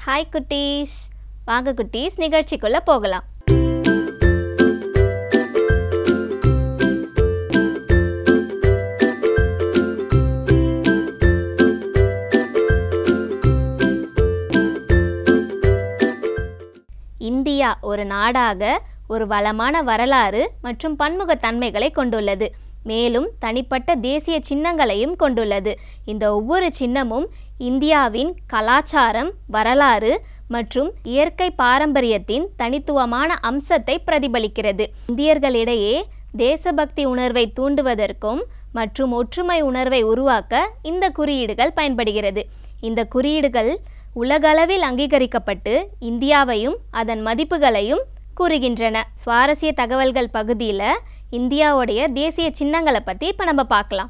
Hi குட்டீஸ், வாங்க குட்டீஸ் நிகழ்ச்சிக்குள்ள போகலாம். இந்தியா ஒரு நாடாக ஒரு வளமான வரலாறு மற்றும் பன்முகத்தன்மைகளை கொண்டுள்ளது. மேலும் தனிப்பட்ட தேசிய சின்னங்களையும் கொண்டுள்ளது. இந்த ஒவ்வொரு சின்னமும் இந்தியாவின் கலாச்சாரம், வரலாறு மற்றும் இயற்கை பாரம்பரியத்தின் தனித்துவமான அம்சத்தை பிரதிபலிக்கிறது. இந்தியர்களிடையே தேசபக்தி உணர்வை தூண்டுவதற்கும் மற்றும் ஒற்றுமை உணர்வை உருவாக்க இந்த குறியீடுகள் பயன்படுகிறது. இந்த குறியீடுகள் உலகளவில் அங்கீகரிக்கப்பட்டு இந்தியாவையும் அதன் மதிப்புகளையும் கூறுகின்றன. சுவாரஸ்ய தகவல்கள் பகுதியில் இந்தியாவுடைய தேசிய சின்னங்களை பற்றி இப்போ நம்ம பார்க்கலாம்.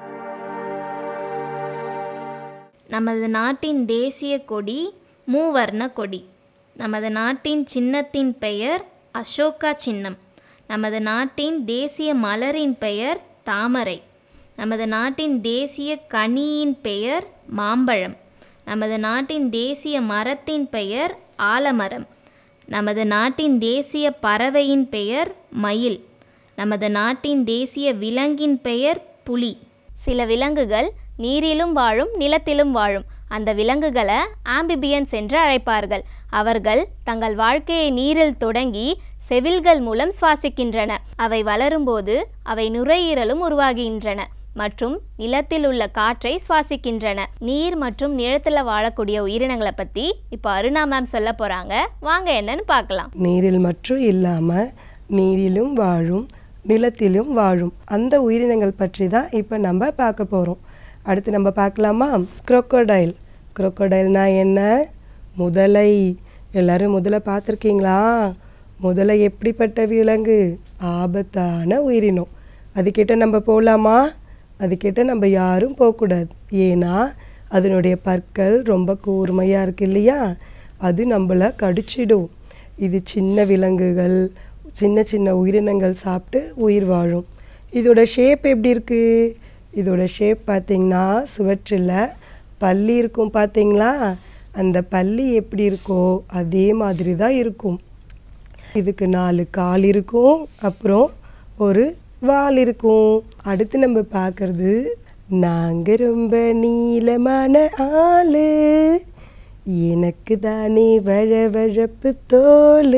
நமது நாட்டின் தேசிய கொடி மூவர்ண கொடி. நமது நாட்டின் சின்னத்தின் பெயர் அசோகா சின்னம். நமது நாட்டின் தேசிய மலரின் பெயர் தாமரை. நமது நாட்டின் தேசிய கனியின் பெயர் மாம்பழம். நமது நாட்டின் தேசிய மரத்தின் பெயர் ஆலமரம். நமது நாட்டின் தேசிய பறவையின் பெயர் மயில். நமது நாட்டின் தேசிய விலங்கின் பெயர் புலி. சில விலங்குகள் நீரிலும் வாழும், நிலத்திலும் வாழும். அந்த விலங்குகளை ஆம்பிபியன்ஸ் என்று அழைப்பார்கள். அவர்கள் தங்கள் வாழ்க்கையை நீரில் தொடங்கி செவில்கள் மூலம் சுவாசிக்கின்றன. அவை வளரும்போது அவை நுரையீரலும் உருவாகின்றன மற்றும் நிலத்தில் உள்ள காற்றை சுவாசிக்கின்றன. நீர் மற்றும் நிலத்தில் வாழக்கூடிய உயிரினங்களை பற்றி இப்போ அருணா மேம் சொல்ல போகிறாங்க. வாங்க என்னன்னு பார்க்கலாம். நீரில் மட்டும் இல்லாமல் நீரிலும் வாழும், நிலத்திலும் வாழும் அந்த உயிரினங்கள் பற்றி தான் இப்போ நம்ம பார்க்க போகிறோம். அடுத்து நம்ம பார்க்கலாமா? குரோக்கோடைல். குரோக்கோடைல்னா என்ன? முதலை. எல்லோரும் முதலை பார்த்துருக்கீங்களா? முதலை எப்படிப்பட்ட விலங்கு? ஆபத்தான உயிரினம். அதுக்கிட்ட நம்ம போகலாமா? அதுக்கிட்ட நம்ம யாரும் போகக்கூடாது. ஏன்னா அதனுடைய பற்கள் ரொம்ப கூர்மையாக இருக்கு இல்லையா? அது நம்மளை கடிச்சிடும். இது சின்ன விலங்குகள், சின்ன சின்ன உயிரினங்கள் சாப்பிட்டு உயிர் வாழும். இதோட ஷேப் எப்படி இருக்குது? இதோட ஷேப் பார்த்திங்கன்னா சுவற்றில் பல்லி இருக்கும் பார்த்திங்களா? அந்த பல்லி எப்படி இருக்கோ அதே மாதிரி தான் இருக்கும். இதுக்கு 4 கால் இருக்கும், அப்புறம் ஒரு வால் இருக்கும். அடுத்து நம்ம பார்க்குறது, நாங்கள் ரொம்ப நீளமான ஆள், எனக்கு தானே வழவழப்பு தோல்,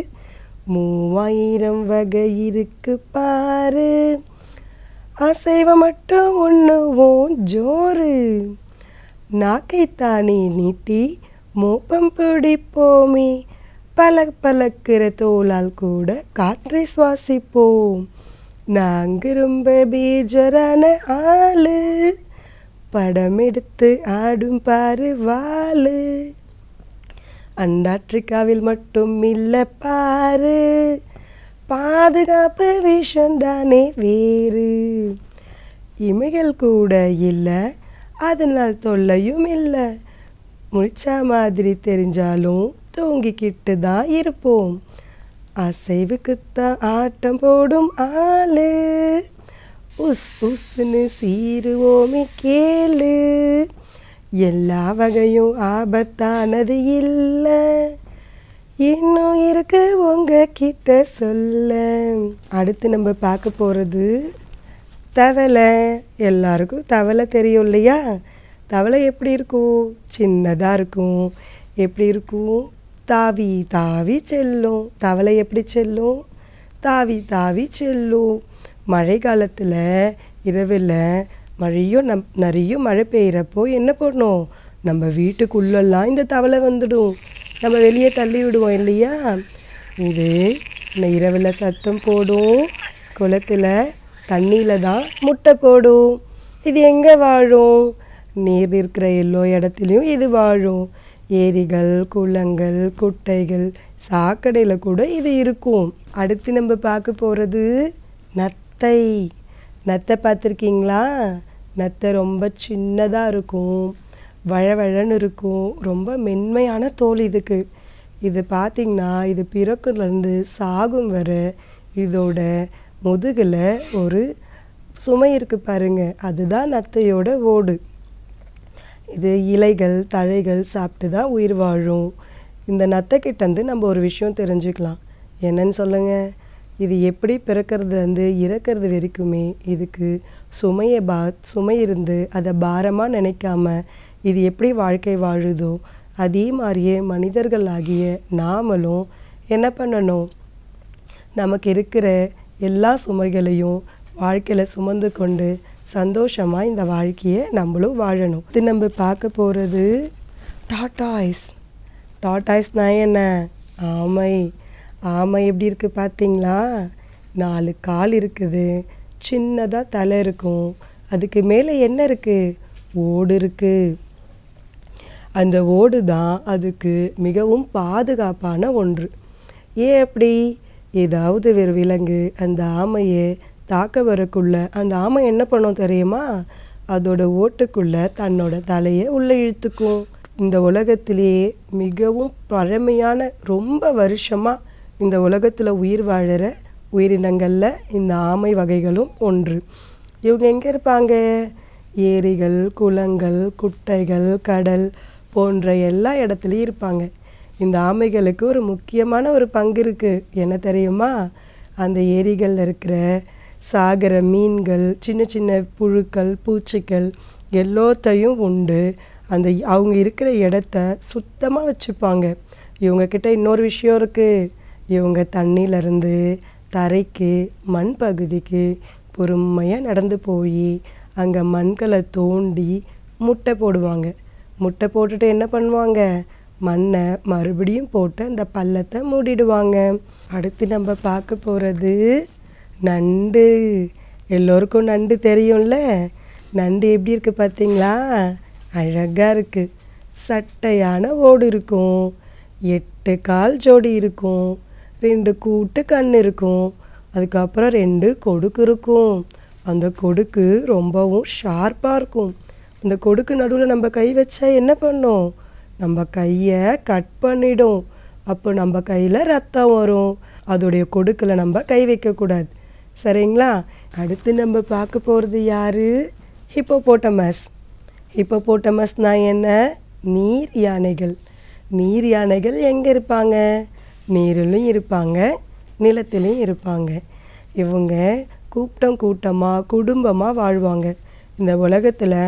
3000 வகை இருக்கு பாரு, அசைவம் மட்டும் ஒன்றுவோம் ஜோறு, நாக்கைத்தானே நீட்டி மோப்பம் பிடிப்போமே, பழக்கிற தோலால் கூட காற்றை சுவாசிப்போம், நாங்கள் ரொம்ப பேஜரான ஆள், படம் எடுத்து ஆடும் பாரு வாளு, அண்டார்டிகாவில் மட்டும் இல்லை பாரு, பாதுகாப்பு விஷந்தானே வேறு, இமைகள் கூட இல்லை, அதனால் தொல்லையும் இல்லை, முழிச்சா மாதிரி தெரிஞ்சாலும் தூங்கிக்கிட்டு தான் இருப்போம், அசைவுக்குத்தான் ஆட்டம் போடும் ஆளு, உஸ் உஸ்ன்னு சீருவோமே கேளு, எல்லா வகையும் ஆபத்தானது இல்லை, இன்னும் இருக்கு உங்ககிட்ட சொல்ல. அடுத்து நம்ம பார்க்க போகிறது தவளை. எல்லாருக்கும் தவளை தெரியும் இல்லையா? தவளை எப்படி இருக்கும்? சின்னதாக இருக்கும். எப்படி இருக்கும்? தாவி தாவி செல்லும். தவளை எப்படி செல்லும்? தாவி தாவி செல்லும். மழை காலத்தில் இரவில் நிறைய மழை பெய்கிறப்போ என்ன பண்ணோம்? நம்ம வீட்டுக்குள்ளெல்லாம் இந்த தவளை வந்துடும். நம்ம வெளியே தள்ளி விடுவோம் இல்லையா? இது இரவில் சத்தம் போடும். குளத்தில் தண்ணியில் தான் முட்டை போடும். இது எங்கே வாழும்? நீர் இருக்கிற எல்லா இடத்துலையும் இது வாழும். ஏரிகள், குளங்கள், குட்டைகள், சாக்கடையில் கூட இது இருக்கும். அடுத்து நம்ம பார்க்க போகிறது நத்தை. நத்தை பார்த்துருக்கீங்களா? நத்தை ரொம்ப சின்னதாக இருக்கும், வழவழன்னு இருக்கும், ரொம்ப மென்மையான தோல் இதுக்கு. இது பார்த்திங்கன்னா இது பிறக்குலேருந்து சாகும் வரை இதோட முதுகில் ஒரு சுமை இருக்குது பாருங்க, அதுதான் நத்தையோட ஓடு. இது இலைகள் தழைகள் சாப்பிட்டு தான் உயிர் வாழும். இந்த நத்தைக்கிட்டேருந்து நம்ம ஒரு விஷயம் தெரிஞ்சுக்கலாம். என்னன்னு சொல்லுங்கள்? இது எப்படி பிறக்கிறதுலேருந்து இறக்கிறது வரைக்குமே இதுக்கு சுமை இருந்து அதை பாரமாக நினைக்காம இது எப்படி வாழ்க்கை வாழுதோ அதே மாதிரியே மனிதர்களாகிய நாமளும் என்ன பண்ணணும்? நமக்கு இருக்கிற எல்லா சுமைகளையும் வாழ்க்கையில் சுமந்து கொண்டு சந்தோஷமாக இந்த வாழ்க்கையை நம்மளும் வாழணும். இது நம்ம பார்க்க போகிறது டாட்டாய்ஸ். டாட்டாய்ஸ்னால் என்ன? ஆமை. ஆமை எப்படி இருக்குது பார்த்தீங்களா? 4 கால் இருக்குது, சின்னதாக தலை இருக்கும், அதுக்கு மேலே என்ன இருக்குது? ஓடு இருக்குது. அந்த ஓடு தான் அதுக்கு மிகவும் பாதுகாப்பான ஒன்று. ஏன் அப்படி? ஏதாவது ஒரு விலங்கு அந்த ஆமையை தாக்க வரக்குள்ள அந்த ஆமை என்ன பண்ணும் தெரியுமா? அதோட ஓட்டுக்குள்ளே தன்னோட தலையை உள்ளே இழுத்துக்கும். இந்த உலகத்திலேயே மிகவும் பழமையான ரொம்ப வருஷமாக இந்த உலகத்தில் உயிர் வாழற உயிரினங்களில் இந்த ஆமை வகைகளும் ஒன்று. இவங்க எங்கே இருப்பாங்க? ஏரிகள், குளங்கள், குட்டைகள், கடல் போன்ற எல்லா இடத்துலையும் இருப்பாங்க. இந்த ஆமைகளுக்கு ஒரு முக்கியமான ஒரு பங்கு இருக்குது. என்ன தெரியுமா? அந்த ஏரிகளில் இருக்கிற சாகர மீன்கள், சின்ன சின்ன புழுக்கள், பூச்சிகள் எல்லாத்தையும் உண்டு அந்த அவங்க இருக்கிற இடத்த சுத்தமாக வச்சுப்பாங்க. இவங்கக்கிட்ட இன்னொரு விஷயம் இருக்குது. இவங்க தண்ணியிலேருந்து தரைக்கு மண் பகுதிக்கு பொறுமையாக நடந்து போய் அங்கே மண்களை தோண்டி முட்டை போடுவாங்க. முட்டை போட்டுட்டு என்ன பண்ணுவாங்க? மண்ணை மறுபடியும் போட்டு அந்த பள்ளத்தை மூடிடுவாங்க. அடுத்து நம்ம பார்க்க போகிறது நண்டு. எல்லோருக்கும் நண்டு தெரியும்ல? நண்டு எப்படி இருக்குது பார்த்தீங்களா? அழகாக இருக்குது. சட்டையான ஓடு இருக்கும், 8 கால் ஜோடி இருக்கும், 2 கூட்டு கண் இருக்கும், அதுக்கப்புறம் 2 கொடுக்கு இருக்கும். அந்த கொடுக்கு ரொம்பவும் ஷார்ப்பாக இருக்கும். அந்த கொடுக்கு நடுவில் நம்ம கை வச்சா என்ன பண்ணும்? நம்ம கையை கட் பண்ணிடும். அப்போ நம்ம கையில் ரத்தம் வரும். அதோடைய கொடுக்கில் நம்ம கை வைக்கக்கூடாது. சரிங்களா? அடுத்து நம்ம பார்க்க போகிறது யார்? ஹிப்போபோட்டமஸ். ஹிப்போபோட்டமஸ்னால் என்ன? நீர் யானைகள். நீர் யானைகள் எங்கே இருப்பாங்க? நீரிலும் இருப்பாங்க, நிலத்திலையும் இருப்பாங்க. இவங்க கூட்டமாக குடும்பமாக வாழ்வாங்க. இந்த உலகத்தில்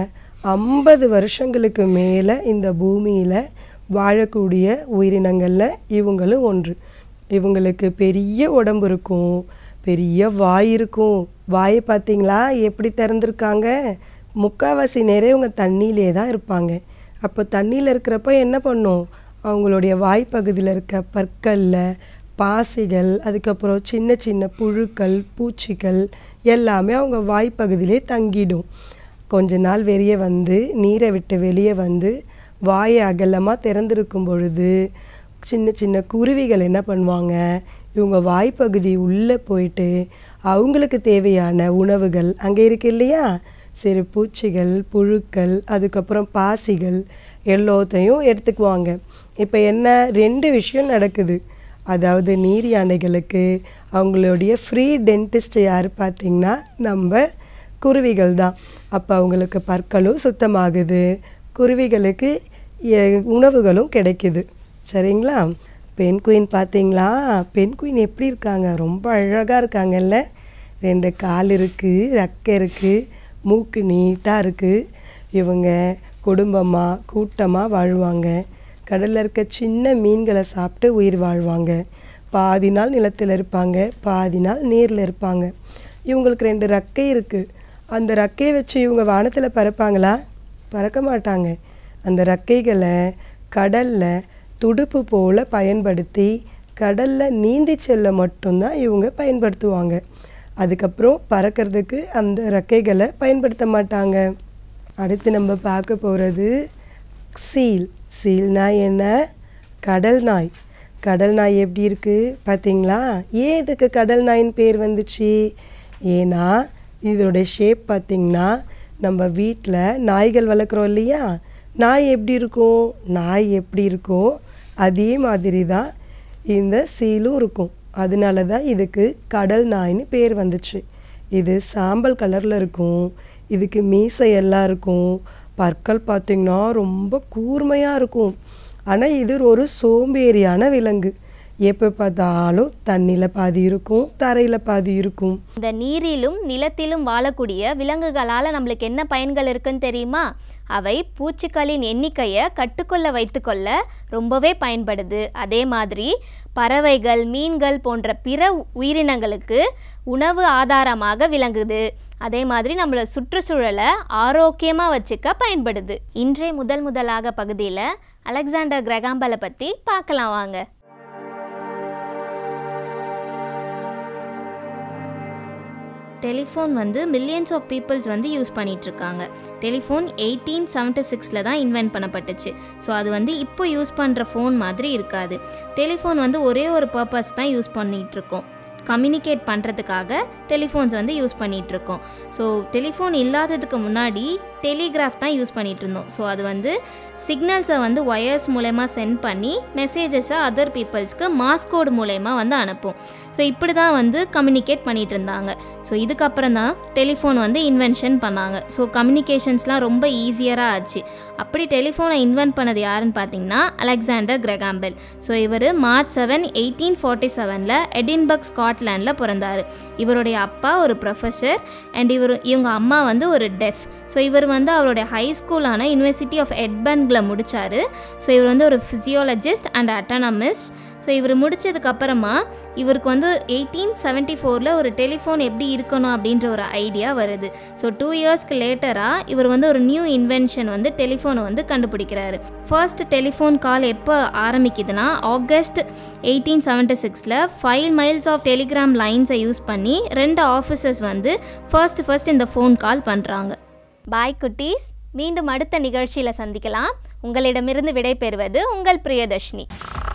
50 வருஷங்களுக்கு மேலே இந்த பூமியில் வாழக்கூடிய உயிரினங்களில் இவங்களும் ஒன்று. இவங்களுக்கு பெரிய உடம்பு இருக்கும், பெரிய வாய் இருக்கும். வாயை பார்த்தீங்களா எப்படி திறந்துருக்காங்க? முக்கால்வாசி நேரம் இவங்க தண்ணியிலே தான் இருப்பாங்க. அப்போ தண்ணியில் இருக்கிறப்ப என்ன பண்ணும்? அவங்களுடைய வாய்ப்பகுதியில் இருக்க பற்களில் பாசிகள், அதுக்கப்புறம் சின்ன சின்ன புழுக்கள், பூச்சிகள் எல்லாமே அவங்க வாய்ப்பகுதியிலே தங்கிடும். கொஞ்ச நாள் வெளியே வந்து நீரை விட்டு வெளியே வந்து வாயை அகலமாக திறந்திருக்கும் பொழுது சின்ன சின்ன குருவிகள் என்ன பண்ணுவாங்க? இவங்க வாய்ப்பகுதி உள்ளே போயிட்டு அவங்களுக்கு தேவையான உணவுகள் அங்கே இருக்கு இல்லையா? சிறு பூச்சிகள், புழுக்கள், அதுக்கப்புறம் பாசிகள் எல்லாத்தையும் எடுத்துக்குவாங்க. இப்போ என்ன 2 விஷயம் நடக்குது. அதாவது நீர் யானைகளுக்கு அவங்களுடைய ஃப்ரீ டென்டிஸ்ட் யார் பார்த்திங்கன்னா நம்ம குருவிகள் தான். அப்போ அவங்களுக்கு பற்களும் சுத்தமாகுது, குருவிகளுக்கு உணவுகளும் கிடைக்குது. சரிங்களா? பென்குயின் பார்த்தீங்களா? பென்குயின் எப்படி இருக்காங்க? ரொம்ப அழகாக இருக்காங்கல்ல? 2 கால் இருக்குது, ரெக்கை இருக்குது, மூக்கு நீட்டாக இருக்குது. இவங்க குடும்பமாக கூட்டமாக வாழ்வாங்க. கடலில் இருக்க சின்ன மீன்களை சாப்பிட்டு உயிர் வாழ்வாங்க. பாதி நாள் நிலத்தில் இருப்பாங்க, பாதி நாள் நீரில் இருப்பாங்க. இவங்களுக்கு 2 ரெக்கை இருக்குது. அந்த ரெக்கையை வச்சு இவங்க வானத்தில் பறப்பாங்களா? பறக்க மாட்டாங்க. அந்த ரெக்கைகளை கடலில் துடுப்பு போல் பயன்படுத்தி கடலில் நீந்தி செல்ல மட்டும்தான் இவங்க பயன்படுத்துவாங்க. அதுக்கப்புறம் பறக்கிறதுக்கு அந்த ரெக்கைகளை பயன்படுத்த மாட்டாங்க. அடுத்து நம்ம பார்க்க போகிறது சீல். சீல்னால் என்ன? கடல் நாய். கடல் நாய் எப்படி இருக்குது பார்த்தீங்களா? ஏன் இதுக்கு கடல் நாயின்னு பேர் வந்துச்சு? ஏன்னா இதோடைய ஷேப் பார்த்திங்கன்னா நம்ம வீட்டில் நாய்கள் வளர்க்குறோம் இல்லையா? நாய் எப்படி இருக்கும்? நாய் எப்படி இருக்கும் அதே மாதிரி தான் இந்த சீலும் இருக்கும். அதனால தான் இதுக்கு கடல் நாய்னு பேர் வந்துச்சு. இது சாம்பல் கலரில் இருக்கும். இதுக்கு மீசை எல்லாம் இருக்கும், பற்கள் பார்த்திங்கன்னா ரொம்ப கூர்மையாக இருக்கும். ஆனால் இது ஒரு சோம்பேறியான விலங்கு. எப்போ பார்த்தாலும் தண்ணியில் பாதி இருக்கும், தரையில் பாதி இருக்கும். இந்த நீரிலும் நிலத்திலும் வாழக்கூடிய விலங்குகளால் நம்மளுக்கு என்ன பயன்கள் இருக்குன்னு தெரியுமா? அவை பூச்சிகளின் எண்ணிக்கையை கட்டுக்கொள்ள வைத்துக்கொள்ள ரொம்பவே பயன்படுது. அதே மாதிரி பறவைகள், மீன்கள் போன்ற பிற உயிரினங்களுக்கு உணவு ஆதாரமாக விளங்குது. அதே மாதிரி நம்மளோட சுற்றுச்சூழலை ஆரோக்கியமாக வச்சுக்க பயன்படுது. இன்றைய முதலாக பகுதியில் அலெக்சாண்டர் கிரஹாம் பெல்லை பற்றி பார்க்கலாம் வாங்க. டெலிஃபோன் வந்து மில்லியன்ஸ் ஆஃப் பீப்புள்ஸ் வந்து யூஸ் பண்ணிகிட்ருக்காங்க. டெலிஃபோன் 1876 தான் இன்வென்ட் பண்ணப்பட்டுச்சு. ஸோ அது வந்து இப்போ யூஸ் பண்ணுற ஃபோன் மாதிரி இருக்காது. டெலிஃபோன் வந்து ஒரே ஒரு பர்பஸ் தான் யூஸ் பண்ணிகிட்ருக்கோம். கம்யூனிகேட் பண்ணுறதுக்காக டெலிஃபோன்ஸ் வந்து யூஸ் பண்ணிகிட்ருக்கோம். ஸோ டெலிஃபோன் இல்லாததுக்கு முன்னாடி டெலிகிராஃப் தான் யூஸ் பண்ணிகிட்ருந்தோம். ஸோ அது வந்து சிக்னல்ஸை வந்து ஒயர்ஸ் மூலயமா சென்ட் பண்ணி மெசேஜஸை அதர் பீப்புள்ஸ்க்கு மாஸ்கோடு மூலயமா வந்து அனுப்பும். ஸோ இப்படி தான் வந்து கம்யூனிகேட் பண்ணிகிட்டு இருந்தாங்க. ஸோ இதுக்கப்புறம் தான் டெலிஃபோன் வந்து இன்வென்ஷன் பண்ணாங்க. ஸோ கம்யூனிகேஷன்ஸ்லாம் ரொம்ப ஈஸியராக ஆச்சு. அப்படி டெலிஃபோனை இன்வென்ட் பண்ணது யாருன்னு பார்த்தீங்கன்னா அலெக்சாண்டர் கிரஹாம் பெல். ஸோ இவர் March 7, 1847 எடின்பர்க் ஸ்காட்லாண்டில் பிறந்தார். இவருடைய அப்பா ஒரு ப்ரொஃபஸர் அண்ட் இவங்க அம்மா வந்து ஒரு டெஃப். ஸோ இவர் வந்து அவருடைய ஹை ஸ்கூலான யூனிவர்சிட்டி ஆஃப் எட்பர்கில் முடித்தார். ஸோ இவர் வந்து ஒரு ஃபிசியாலஜிஸ்ட் அண்ட் அட்டானமிஸ்ட். ஸோ இவர் முடித்ததுக்கப்புறமா இவருக்கு வந்து 1874 ஒரு டெலிஃபோன் எப்படி இருக்கணும் அப்படின்ற ஒரு ஐடியா வருது. ஸோ 2 இயர்ஸ்க்கு லேட்டராக இவர் வந்து ஒரு நியூ இன்வென்ஷன் வந்து டெலிஃபோனை வந்து கண்டுபிடிக்கிறாரு. ஃபர்ஸ்ட் டெலிஃபோன் கால் எப்போ ஆரம்பிக்குதுன்னா ஆகஸ்ட் 1876 5 மைல்ஸ் ஆஃப் டெலிகிராம் லைன்ஸை யூஸ் பண்ணி 2 ஆஃபீஸர்ஸ் வந்து ஃபர்ஸ்ட் இந்த ஃபோன் கால் பண்ணுறாங்க. பாய் குட்டீஸ், மீண்டும் அடுத்த நிகழ்ச்சியில் சந்திக்கலாம். உங்களிடமிருந்து விடை பெறுவது உங்கள் பிரியதர்ஷினி.